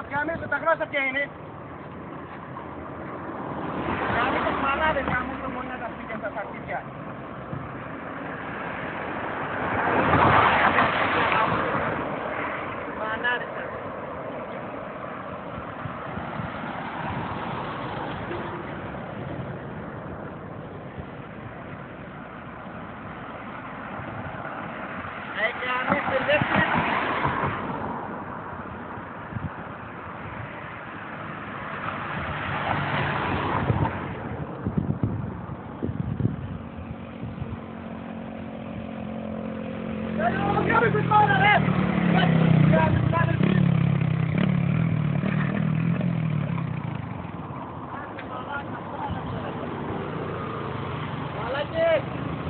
Γαμίσου τα γλώσσα ποια είναι. Γαμίσου μαλάδες, γαμίσου μονιά τα σπίτια στα σαρτίδια. Μανάδες. Γαμίσου ελεύθερη. Γαμίσου μάνα ρε! Γαμίσου μάνα ρε! Μαλάκες!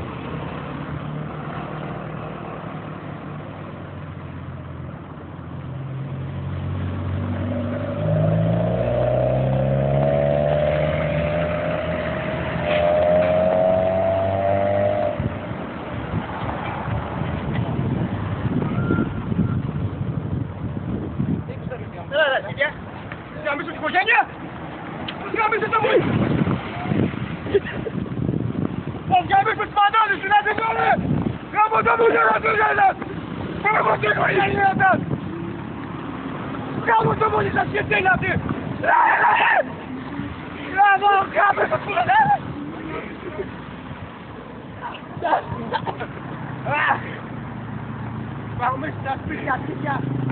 Έλα ρε παιδιά, τους γαμίσου την οικογένεια, τους γαμίσου το μουί. Τους γαμίσου τις μανάδες σου να την δω ρε. Γάμω το μουί να τους γένας. Έχω την οικογένεια σας. Γάμω το μουί σας και τι είναι αυτή. Γάμω γάμισου τους μανάδες. Πάμε στα σπίτια.